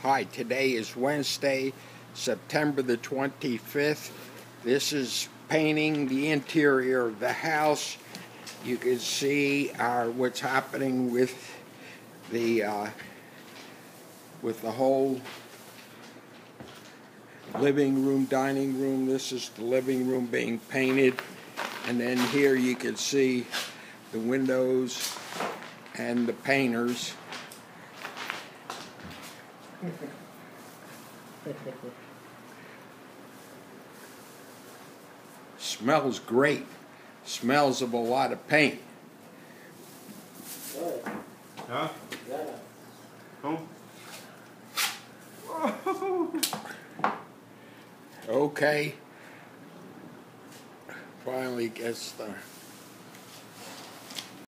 Hi, today is Wednesday, September the 25th. This is painting the interior of the house. You can see what's happening with the whole living room, dining room. This is the living room being painted. And then here you can see the windows and the painters. Smells great. Smells of a lot of paint. Huh? Oh. Okay. Finally gets the